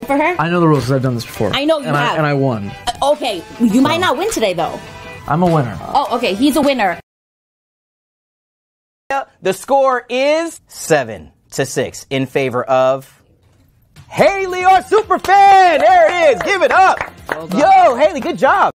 for her? I know the rules because I've done this before. I know you have. And I won. Okay, you might not win today, though. I'm a winner. Oh, okay, he's a winner. The score is 7-6 in favor of Haley, our super fan. There it is. Give it up. Yo, Haley, good job.